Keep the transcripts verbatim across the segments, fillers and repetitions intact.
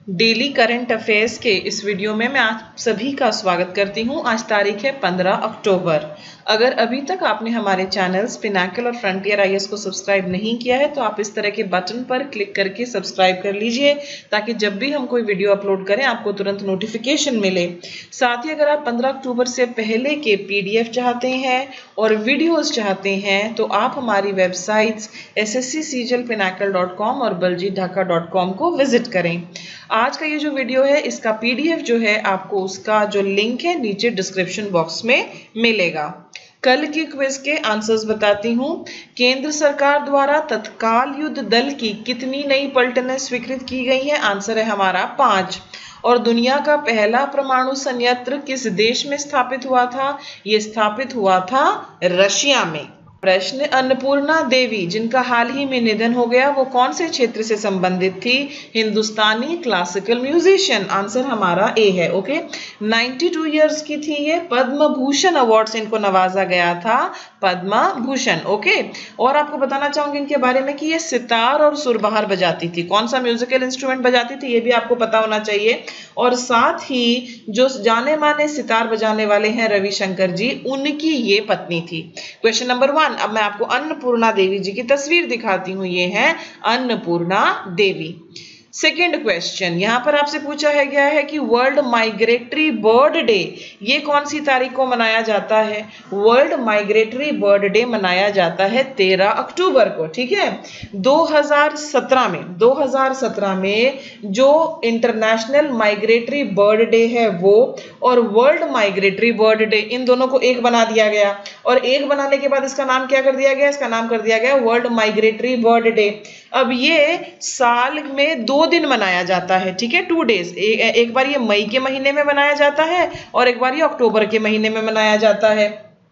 Daily current affairs के इस video में मैं आप सभी का स्वागत करती हूं। आज तारीख है पंद्रह अक्टूबर। अगर अभी तक आपने हमारे चैनल्स पिनाकल और फ्रंटियर आईएएस को सब्सक्राइब नहीं किया है तो आप इस तरह के बटन पर क्लिक करके सब्सक्राइब कर लीजिए ताकि जब भी हम कोई वीडियो अपलोड करें आपको तुरंत नोटिफिकेशन मिले। साथ ही अगर आप पंद्रह अक्टूबर से पहले के पीडीएफ चाहते हैं और वीडियोज चाहते हैं तो आप हमारी वेबसाइट्स एस एस सी सीजल पिनाकल डॉट कॉम और बलजीत ढाका डॉट कॉम को विजिट करें। आज का ये जो वीडियो है इसका पीडीएफ जो है आपको उसका जो लिंक है नीचे डिस्क्रिप्शन बॉक्स में मिलेगा। कल की क्विज के आंसर्स बताती हूँ। केंद्र सरकार द्वारा तत्काल युद्ध दल की कितनी नई पलटनें स्वीकृत की गई हैं? आंसर है हमारा पांच। और दुनिया का पहला परमाणु संयंत्र किस देश में स्थापित हुआ था? ये स्थापित हुआ था रशिया में। प्रश्न, अन्नपूर्णा देवी जिनका हाल ही में निधन हो गया वो कौन से क्षेत्र से संबंधित थी? हिंदुस्तानी क्लासिकल म्यूजिशियन। आंसर हमारा ए है। ओके, बानवे इयर्स की थी ये। पद्म भूषण अवार्ड से इनको नवाजा गया था, पद्म भूषण। ओके, और आपको बताना चाहूंगी इनके बारे में कि ये सितार और सुरबहार बजाती थी। कौन सा म्यूजिकल इंस्ट्रूमेंट बजाती थी ये भी आपको पता होना चाहिए। और साथ ही जो जाने माने सितार बजाने वाले हैं रविशंकर जी, उनकी ये पत्नी थी। क्वेश्चन नंबर वन, अब मैं आपको अन्नपूर्णा देवी जी की तस्वीर दिखाती हूँ। ये है अन्नपूर्णा देवी। सेकेंड क्वेश्चन, यहां पर आपसे पूछा है गया है कि वर्ल्ड माइग्रेटरी बर्ड डे ये कौन सी तारीख को मनाया जाता है? वर्ल्ड माइग्रेटरी बर्ड डे मनाया जाता है तेरह अक्टूबर को। ठीक है, दो हज़ार सत्रह में दो हज़ार सत्रह में जो इंटरनेशनल माइग्रेटरी बर्ड डे है वो और वर्ल्ड माइग्रेटरी बर्ड डे, इन दोनों को एक बना दिया गया। और एक बनाने के बाद इसका नाम क्या कर दिया गया? इसका नाम कर दिया गया वर्ल्ड माइग्रेटरी बर्ड डे। अब ये साल में दो दिन मनाया जाता है। ठीक है, टू डेज। ए, एक बार ये मई के महीने में मनाया जाता है और एक बार ये अक्टूबर के महीने में मनाया जाता है।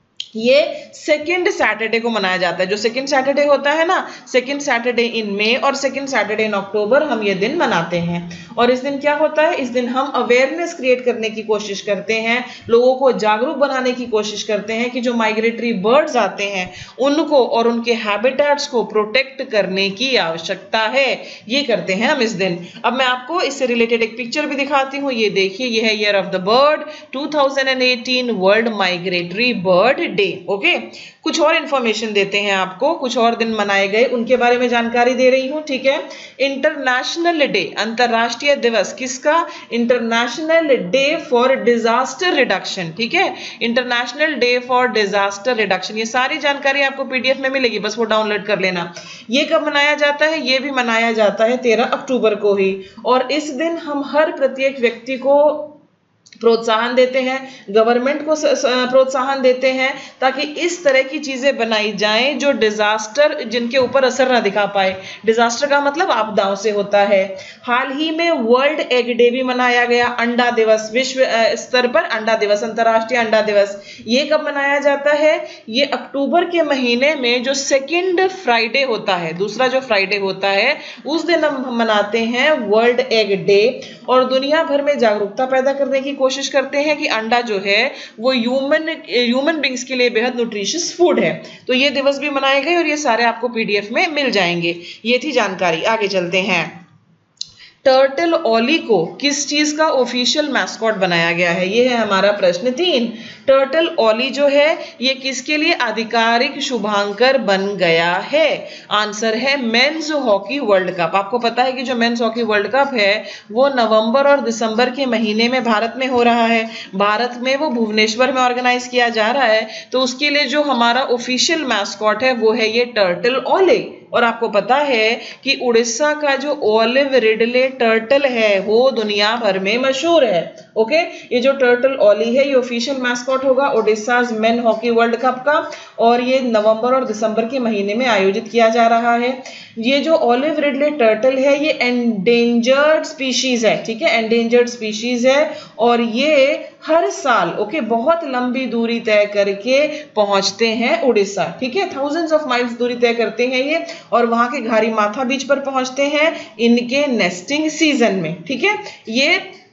ये सेकेंड सैटरडे को मनाया जाता है। जो सेकेंड सैटरडे होता है ना, सेकेंड सैटरडे इन मई और सेकेंड सैटरडे इन अक्टूबर, हम ये दिन मनाते हैं। और इस दिन क्या होता है? इस दिन हम अवेयरनेस क्रिएट करने की कोशिश करते हैं, लोगों को जागरूक बनाने की कोशिश करते हैं कि जो माइग्रेटरी बर्ड्स आते हैं उनको और उनके हैबिटेट्स को प्रोटेक्ट करने की आवश्यकता है। ये करते हैं हम इस दिन। अब मैं आपको इससे रिलेटेड एक पिक्चर भी दिखाती हूँ। ये देखिए, ये है year of the bird two thousand eighteen world migratory bird day. Okay, कुछ और इंफॉर्मेशन देते हैं आपको, कुछ और दिन मनाए गए उनके बारे में जानकारी दे रही हूं। ठीक है, इंटरनेशनल डे, अंतरराष्ट्रीय दिवस किसका? International day for disaster reduction. ठीक है, international day for disaster reduction. ये सारी जानकारी आपको पीडीएफ में मिलेगी, बस वो डाउनलोड कर लेना। ये कब मनाया जाता है? ये भी मनाया जाता है तेरह अक्टूबर को ही। और इस दिन हम हर प्रत्येक व्यक्ति को प्रोत्साहन देते हैं, गवर्नमेंट को प्रोत्साहन देते हैं ताकि इस तरह की चीजें बनाई जाएं जो डिजास्टर, जिनके ऊपर असर ना दिखा पाए। डिजास्टर का मतलब आपदाओं से होता है। हाल ही में वर्ल्ड एग डे भी मनाया गया, अंडा दिवस, विश्व स्तर पर अंडा दिवस, अंतरराष्ट्रीय अंडा दिवस। ये कब मनाया जाता है? ये अक्टूबर के महीने में जो सेकेंड फ्राइडे होता है, दूसरा जो फ्राइडे होता है, उस दिन हम मनाते हैं वर्ल्ड एग डे। और दुनिया भर में जागरूकता पैदा करने की कोशिश करते हैं कि अंडा जो है वो ह्यूमन ह्यूमन बींग्स के लिए बेहद न्यूट्रिशियस फूड है। तो ये दिवस भी मनाए गए और ये सारे आपको पीडीएफ में मिल जाएंगे। ये थी जानकारी। आगे चलते हैं। टर्टल ओली को किस चीज का ऑफिशियल मैस्कॉट बनाया गया है? ये है हमारा प्रश्न तीन। टर्टल ओली जो है ये किसके लिए आधिकारिक शुभांकर बन गया है? आंसर है मेंस हॉकी वर्ल्ड कप। आपको पता है कि जो मेंस हॉकी वर्ल्ड कप है वो नवंबर और दिसंबर के महीने में भारत में हो रहा है। भारत में वो भुवनेश्वर में ऑर्गेनाइज किया जा रहा है। तो उसके लिए जो हमारा ऑफिशियल मैस्कॉट है वो है ये टर्टल ओली। और आपको पता है कि उड़ीसा का जो ओलिव रिडले टर्टल है वो दुनिया भर में मशहूर है। ओके, ये जो टर्टल ओली है ये ऑफिशियल मैस्कॉट होगा Orissa men hockey world cup का और ये नवंबर और दिसंबर के महीने में आयोजित किया जा रहा है। ये जो ओलिव रिडले टर्टल है ये एंडेंजर्ड स्पीशीज है। ठीक है, एंडेंजर्ड स्पीशीज है और ये हर साल ओके बहुत लंबी दूरी तय करके पहुंचते हैं उड़ीसा। ठीक है, थाउजेंड्स ऑफ माइल्स दूरी तय करते हैं ये और वहां के घारी माथा बीच पर पहुंचते हैं इनके नेस्टिंग सीजन में। ठीक है, ये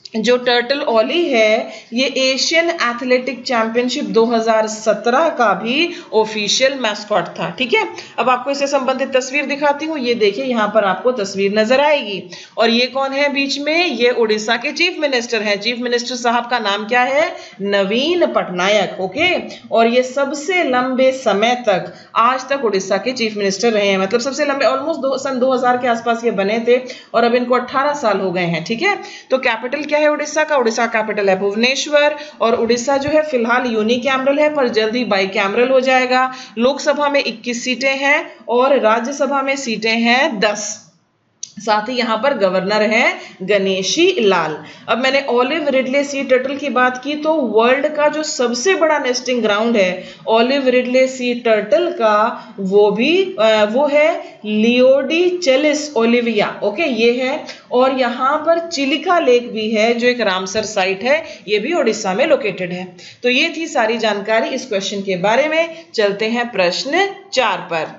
जो टर्टल ओली है ये एशियन एथलेटिक चैंपियनशिप दो हज़ार सत्रह का भी ऑफिशियल मैस्कॉट था। ठीक है, अब आपको इससे संबंधित तस्वीर दिखाती हूँ। ये देखिए, यहाँ पर आपको तस्वीर नजर आएगी। और ये कौन है बीच में? ये उड़ीसा के चीफ मिनिस्टर हैं। चीफ मिनिस्टर साहब का नाम क्या है? नवीन पटनायक। ओके, और ये सबसे लंबे समय तक आज तक उड़ीसा के चीफ मिनिस्टर रहे हैं, मतलब सबसे लंबे, ऑलमोस्ट सन दो हज़ार के आसपास ये बने थे और अब इनको अठारह साल हो गए हैं। ठीक है, तो कैपिटल क्या है उड़ीसा का? उड़ीसा कैपिटल है भुवनेश्वर। और उड़ीसा जो है फिलहाल यूनिकैमरल है, पर जल्दी बाइकैमरल हो जाएगा। लोकसभा में इक्कीस सीटें हैं और राज्यसभा में सीटें हैं दस। साथ ही यहां पर गवर्नर हैं गणेशी लाल। अब मैंने ऑलिव रिडले सी टर्टल की बात की, तो वर्ल्ड का जो सबसे बड़ा नेस्टिंग ग्राउंड है ऑलिव रिडले सी टर्टल का, वो भी वो है लियोडीचेलिस ओलिविया। ओके, ये है। और यहां पर चिलिका लेक भी है जो एक रामसर साइट है, ये भी उड़ीसा में लोकेटेड है। तो ये थी सारी जानकारी इस क्वेश्चन के बारे में। चलते हैं प्रश्न चार पर।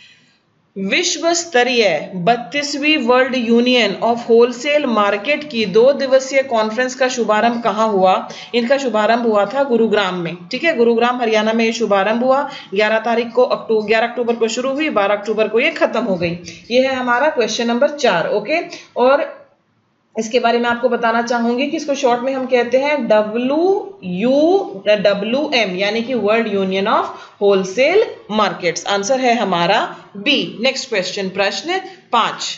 विश्व स्तरीय बत्तीसवीं world union of wholesale market की दो दिवसीय कॉन्फ्रेंस का शुभारंभ कहां हुआ? इनका शुभारंभ हुआ था गुरुग्राम में। ठीक है, गुरुग्राम हरियाणा में ये शुभारंभ हुआ। ग्यारह तारीख को अक्टूबर ग्यारह अक्टूबर को शुरू हुई, बारह अक्टूबर को ये खत्म हो गई। ये है हमारा क्वेश्चन नंबर चार। ओके, और इसके बारे में आपको बताना चाहूंगी कि इसको शॉर्ट में हम कहते हैं डब्ल्यू यू डब्ल्यू एम, यानी कि world union of wholesale markets. Answer है हमारा बी। नेक्स्ट क्वेश्चन, प्रश्न पांच।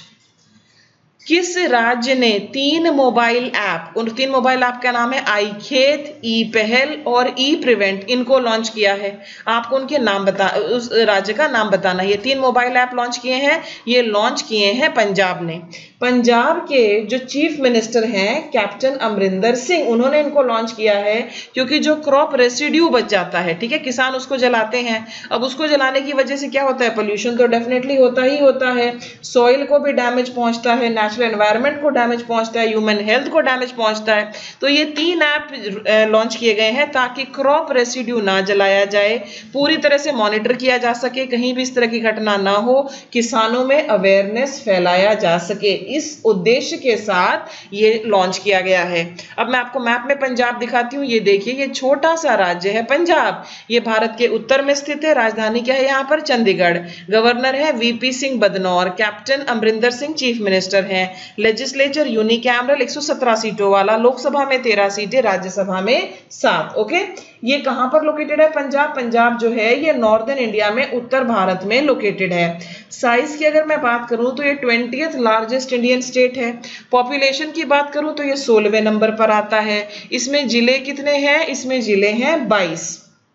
किस राज्य ने तीन मोबाइल ऐप, उन तीन मोबाइल ऐप का नाम है आई खेत, ई पहल और ई प्रिवेंट, इनको लॉन्च किया है? आपको उनके नाम बता, उस राज्य का नाम बताना। ये तीन मोबाइल ऐप लॉन्च किए हैं, ये लॉन्च किए हैं पंजाब ने। पंजाब के जो चीफ मिनिस्टर हैं कैप्टन अमरिंदर सिंह, उन्होंने इनको लॉन्च किया है क्योंकि जो क्रॉप रेसिड्यू बच जाता है, ठीक है, किसान उसको जलाते हैं। अब उसको जलाने की वजह से क्या होता है? पोल्यूशन तो डेफिनेटली होता ही होता है, सॉइल को भी डैमेज पहुंचता है, नेचुरल एनवायरनमेंट को डैमेज पहुंचता है, ह्यूमन हेल्थ को डैमेज पहुंचता है। तो ये तीन ऐप लॉन्च किए गए हैं ताकि क्रॉप रेसिड्यू ना जलाया जाए, पूरी तरह से मॉनिटर किया जा सके, कहीं भी इस तरह की घटना ना हो, किसानों में अवेयरनेस फैलाया जा सके। इस उद्देश्य के साथ ये लॉन्च किया गया है। अब मैं आपको मैप में पंजाब दिखाती हूँ। ये देखिए, ये छोटा सा राज्य है पंजाब, ये भारत के उत्तर में स्थित है। राजधानी क्या है यहाँ पर? चंडीगढ़। गवर्नर है VP Singh Badnore, captain Amarinder Singh chief minister हैं। लेजिस्लेचर यूनिकैमरल एक सौ सत्रह सीटों वाला, लोकसभा में तेरह सीटें, राज्यसभा में सात। ओके, ये कहां पर लोकेटेड है? पंजाब। पंजाब जो है ये नॉर्दर्न इंडिया में, उत्तर भारत में लोकेटेड है। साइज की अगर मैं बात करूं तो ये ट्वेंटियथ लार्जेस्ट इंडियन स्टेट है। पॉपुलेशन की बात करूं तो ये सोलहवें नंबर पर आता है। इसमें जिले कितने हैं? इसमें जिले हैं बाईस।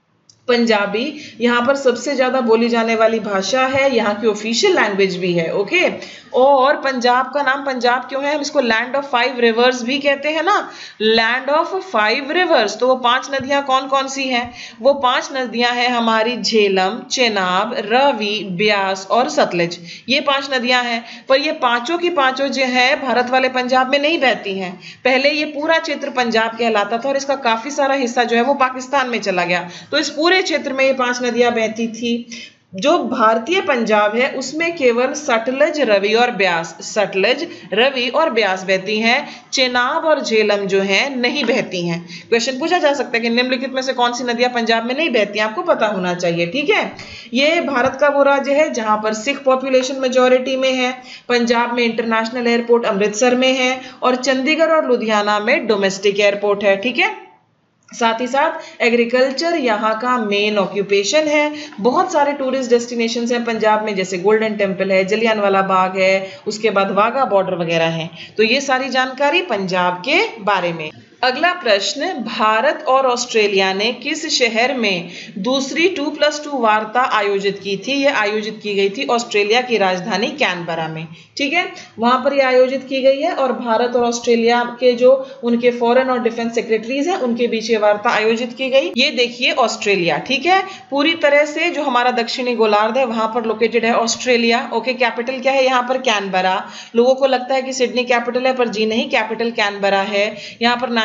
पंजाबी यहाँ पर सबसे ज्यादा बोली जाने वाली भाषा है, यहाँ की ऑफिशियल लैंग्वेज भी है। ओके, और पंजाब का नाम पंजाब क्यों है? हम इसको लैंड ऑफ फाइव रिवर्स भी कहते हैं ना, लैंड ऑफ फाइव रिवर्स। तो वो पांच नदियां कौन कौन सी हैं? वो पांच नदियां हैं हमारी झेलम, चेनाब, रावी, ब्यास और सतलज। ये पांच नदियां हैं, पर ये पांचों की पांचों जो है भारत वाले पंजाब में नहीं बहती हैं। पहले ये पूरा क्षेत्र पंजाब कहलाता था और इसका काफी सारा हिस्सा जो है वो पाकिस्तान में चला गया। तो इस पूरे क्षेत्र में ये पांच नदियां बहती थी। जो भारतीय पंजाब है उसमें केवल सतलज, रवि और ब्यास, सतलज, रवि और ब्यास बहती हैं। चेनाब और झेलम जो हैं नहीं बहती हैं। क्वेश्चन पूछा जा सकता है कि निम्नलिखित में से कौन सी नदियां पंजाब में नहीं बहती हैं? आपको पता होना चाहिए। ठीक है, ये भारत का वो राज्य है जहां पर सिख पॉपुलेशन मेजोरिटी में है। पंजाब में इंटरनेशनल एयरपोर्ट अमृतसर में है और चंडीगढ़ और लुधियाना में डोमेस्टिक एयरपोर्ट है। ठीक है, साथ ही साथ एग्रीकल्चर यहाँ का मेन ऑक्यूपेशन है। बहुत सारे टूरिस्ट डेस्टिनेशंस हैं पंजाब में, जैसे गोल्डन टेम्पल है, जलियांवाला बाग है, उसके बाद वाघा बॉर्डर वगैरह हैं। तो ये सारी जानकारी पंजाब के बारे में। अगला प्रश्न, भारत और ऑस्ट्रेलिया ने किस शहर में दूसरी टू प्लस टू वार्ता आयोजित की थी? यह आयोजित की गई थी ऑस्ट्रेलिया की राजधानी कैनबरा में। ठीक है, वहां पर यह आयोजित की गई है और भारत और ऑस्ट्रेलिया के जो उनके फॉरेन और डिफेंस सेक्रेटरीज हैं उनके बीच ये वार्ता आयोजित की गई। ये देखिए ऑस्ट्रेलिया, ठीक है, पूरी तरह से जो हमारा दक्षिणी गोलार्ध है वहां पर लोकेटेड है ऑस्ट्रेलिया। ओके, कैपिटल क्या है यहाँ पर? कैनबरा। लोगों को लगता है कि सिडनी कैपिटल है, पर जी नहीं, कैपिटल कैनबरा है। यहाँ पर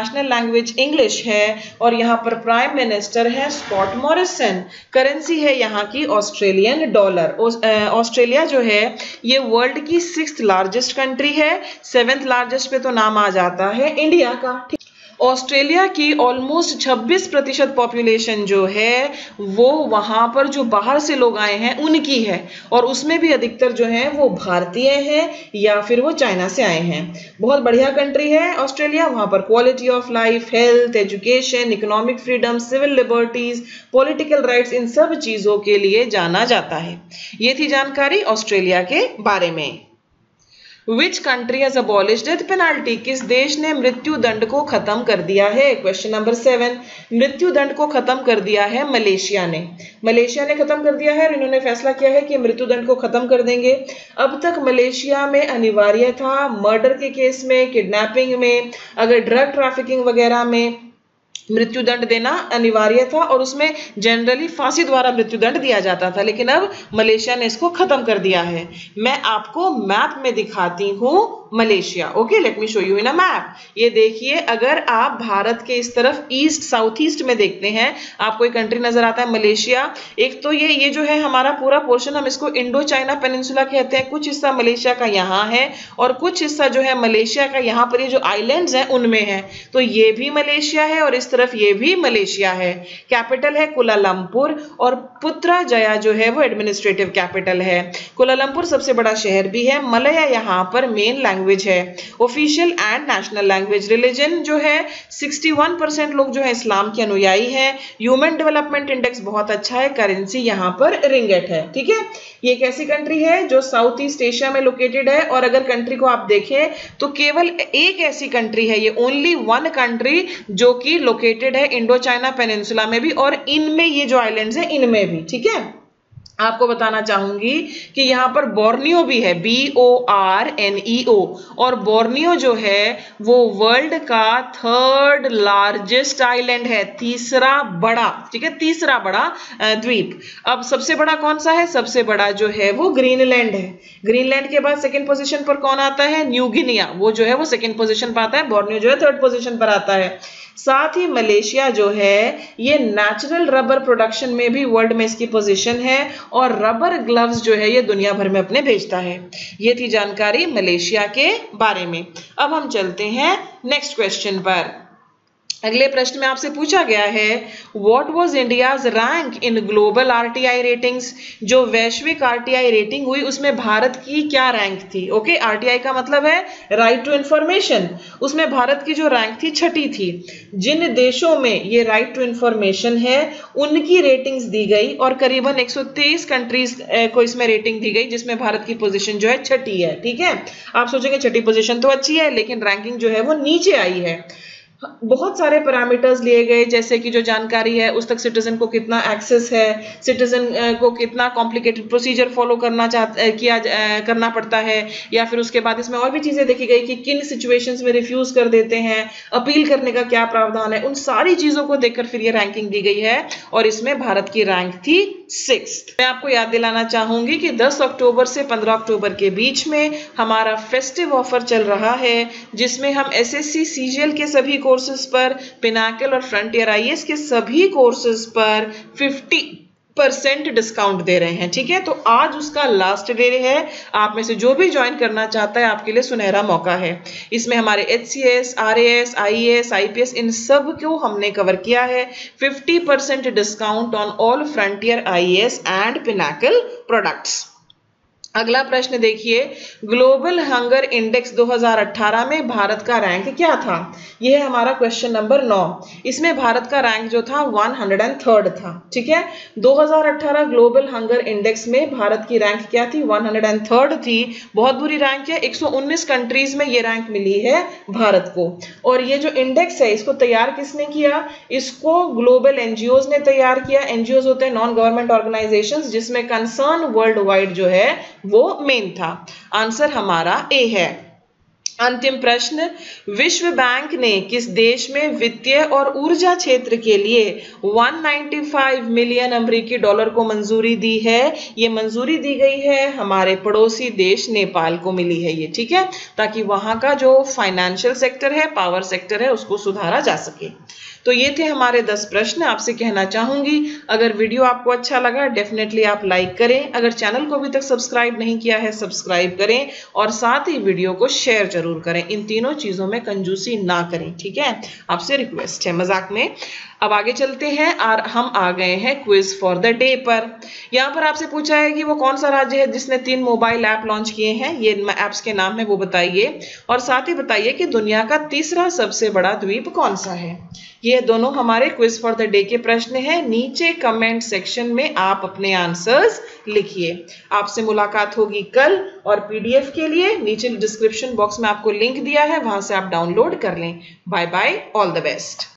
नेशनल लैंग्वेज इंग्लिश है और यहाँ पर प्राइम मिनिस्टर है स्कॉट मॉरिसन। करेंसी है यहाँ की ऑस्ट्रेलियन डॉलर। ऑस्ट्रेलिया जो है ये वर्ल्ड की सिक्स्थ लार्जेस्ट कंट्री है, सेवेंथ लार्जेस्ट पे तो नाम आ जाता है इंडिया का। ऑस्ट्रेलिया की ऑलमोस्ट छब्बीस प्रतिशत पॉपुलेशन जो है वो वहां पर जो बाहर से लोग आए हैं उनकी है, और उसमें भी अधिकतर जो है वो भारतीय हैं या फिर वो चाइना से आए हैं। बहुत बढ़िया कंट्री है ऑस्ट्रेलिया। वहां पर quality of life, health, education, economic freedom, civil liberties, political rights, इन सब चीजों के लिए जाना जाता है। ये थी जानकारी ऑस्ट्रेलिया के बारे में। Which country has abolished death penalty? किस देश ने मृत्यु दंड को खत्म कर दिया है? Question number seven. मृत्यु दंड को खत्म कर दिया है मलेशिया ने। मलेशिया ने खत्म कर दिया है और इन्होंने फैसला किया है कि मृत्यु दंड को खत्म कर देंगे। अब तक मलेशिया में अनिवार्य था मर्डर के केस में, किडनैपिंग में, अगर ड्रग ट्रैफिकिंग वगैरह में मृत्यु दंड देना अनिवार्य था और उसमें जनरली फांसी द्वारा मृत्यु दंड दिया जाता था, लेकिन अब मलेशिया ने इसको खत्म कर दिया है। मैं आपको मैप में दिखाती हूँ Malaysia. Okay, let me show you in a map. ये देखिए, अगर आप भारत के इस तरफ ईस्ट साउथ ईस्ट में देखते हैं, आपको एक कंट्री नजर आता है मलेशिया। एक तो ये ये जो है हमारा पूरा पोर्शन, हम इसको इंडो चाइना पेनिनसुला कहते हैं। कुछ हिस्सा मलेशिया का यहाँ है और कुछ हिस्सा जो है मलेशिया का यहाँ पर ये जो आइलैंड्स हैं उनमें है। तो ये भी मलेशिया है और इस तरफ ये भी मलेशिया है। कैपिटल है कुलालंपुर और पुत्रजया जो है वो एडमिनिस्ट्रेटिव कैपिटल है। कुलालंपुर सबसे बड़ा शहर भी है। मलया यहाँ पर मेन लैंग्वेज है। Official and national language. Religion जो है इकसठ परसेंट लोग जो है इस्लाम के अनुयायी हैं। ह्यूमन डेवलपमेंट इंडेक्स बहुत अच्छा है। करेंसी यहाँ पर रिंगेट है। ठीक है, ये एक ऐसी कंट्री है जो साउथ ईस्ट एशिया में लोकेटेड है। और अगर कंट्री को आप देखें तो केवल एक ऐसी कंट्री है, ये ओनली वन कंट्री जो कि लोकेटेड है इंडो चाइना पेनिनसुला में भी और इनमें ये जो आइलैंड्स हैं इनमें भी। ठीक है, आपको बताना चाहूंगी कि यहाँ पर बोर्नियो भी है, B O R N E O, और बोर्नियो जो है वो वर्ल्ड का थर्ड लार्जेस्ट आइलैंड है, तीसरा बड़ा। ठीक है, तीसरा बड़ा द्वीप। अब सबसे बड़ा कौन सा है? सबसे बड़ा जो है वो ग्रीनलैंड है। ग्रीनलैंड के बाद सेकंड पोजीशन पर कौन आता है? न्यू गिनिया, वो जो है वो सेकंड पोजीशन पर आता है। बोर्नियो जो है थर्ड पोजीशन पर आता है। साथ ही मलेशिया जो है ये नेचुरल रबर प्रोडक्शन में भी वर्ल्ड में इसकी पोजीशन है और रबर ग्लव्स जो है ये दुनिया भर में अपने भेजता है। ये थी जानकारी मलेशिया के बारे में। अब हम चलते हैं नेक्स्ट क्वेश्चन पर। अगले प्रश्न में आपसे पूछा गया है what was India's rank in global RTI ratings. जो वैश्विक आरटीआई रेटिंग हुई उसमें भारत की क्या रैंक थी? ओके, आरटीआई का मतलब है राइट टू इंफॉर्मेशन। उसमें भारत की जो रैंक थी छठी थी। जिन देशों में ये राइट टू इंफॉर्मेशन है उनकी रेटिंग्स दी गई और करीबन एक सौ तेईस कंट्रीज को इसमें रेटिंग दी गई, जिसमें भारत की पोजीशन जो है छठी है। ठीक है, आप सोचेंगे छठी पोजीशन तो अच्छी है, लेकिन रैंकिंग जो है वो नीचे आई है। बहुत सारे पैरामीटर्स लिए गए, जैसे कि जो जानकारी है उस तक सिटीजन को कितना एक्सेस है, सिटीजन को कितना कॉम्प्लिकेटेड प्रोसीजर फॉलो करना चाहता किया करना पड़ता है, या फिर उसके बाद इसमें और भी चीजें देखी गई कि किन सिचुएशंस में रिफ्यूज कर देते हैं, अपील करने का क्या प्रावधान है। उन सारी चीजों को देखकर फिर ये रैंकिंग दी गई है और इसमें भारत की रैंक थी सिक्स्थ। मैं आपको याद दिलाना चाहूंगी कि दस अक्टूबर से पंद्रह अक्टूबर के बीच में हमारा फेस्टिव ऑफर चल रहा है, जिसमें हम एसएससी सीजीएल के सभी कोर्सेज पर, पिनाकल और फ्रंटियर आईएएस के सभी कोर्सेज पर पचास परसेंट डिस्काउंट दे रहे हैं। ठीक है, तो आज उसका लास्ट डे है। आप में से जो भी ज्वाइन करना चाहता है आपके लिए सुनहरा मौका है। इसमें हमारे एचसीएस, आरएएस, आईएएस, आईपीएस इन सब को हमने कवर किया है। पचास percent discount on all Frontier IAS and Pinnacle products. अगला प्रश्न देखिए, ग्लोबल हंगर इंडेक्स दो हज़ार अठारह में भारत का रैंक क्या था? यह है हमारा क्वेश्चन नंबर नौ। इसमें भारत का रैंक जो था एक सौ तीन था। ठीक है, दो हज़ार अठारह ग्लोबल हंगर इंडेक्स में भारत की रैंक क्या थी? एक सौ तीन थी। बहुत बुरी रैंक है। एक सौ उन्नीस कंट्रीज में ये रैंक मिली है भारत को। और ये जो इंडेक्स है इसको तैयार किसने किया? इसको ग्लोबल एनजीओज ने तैयार किया। एनजीओज होते हैं नॉन गवर्नमेंट ऑर्गेनाइजेशंस, जिसमें कंसर्न वर्ल्ड वाइड जो है वो मेन था। आंसर हमारा ए है। अंतिम प्रश्न, विश्व बैंक ने किस देश में वित्तीय और ऊर्जा क्षेत्र के लिए एक सौ पचानवे मिलियन अमेरिकी डॉलर को मंजूरी दी है? ये मंजूरी दी गई है हमारे पड़ोसी देश नेपाल को मिली है ये, ठीक है, ताकि वहां का जो फाइनेंशियल सेक्टर है, पावर सेक्टर है, उसको सुधारा जा सके। तो ये थे हमारे दस प्रश्न। आपसे कहना चाहूंगी, अगर वीडियो आपको अच्छा लगा डेफिनेटली आप लाइक करें, अगर चैनल को अभी तक सब्सक्राइब नहीं किया है सब्सक्राइब करें और साथ ही वीडियो को शेयर जरूर करें। इन तीनों चीजों में कंजूसी ना करें, ठीक है, आपसे रिक्वेस्ट है, मजाक में। अब आगे चलते हैं और हम आ गए हैं क्विज फॉर द डे पर। यहाँ पर आपसे पूछा है कि वो कौन सा राज्य है जिसने तीन मोबाइल ऐप लॉन्च किए हैं, ये ऐप्स के नाम है वो बताइए, और साथ ही बताइए कि दुनिया का तीसरा सबसे बड़ा द्वीप कौन सा है। ये दोनों हमारे क्विज फॉर द डे के प्रश्न हैं। नीचे कमेंट सेक्शन में आप अपने आंसर्स लिखिए। आपसे मुलाकात होगी कल, और पीडीएफ के लिए नीचे डिस्क्रिप्शन बॉक्स में आपको लिंक दिया है, वहां से आप डाउनलोड कर लें। Bye bye, all the best.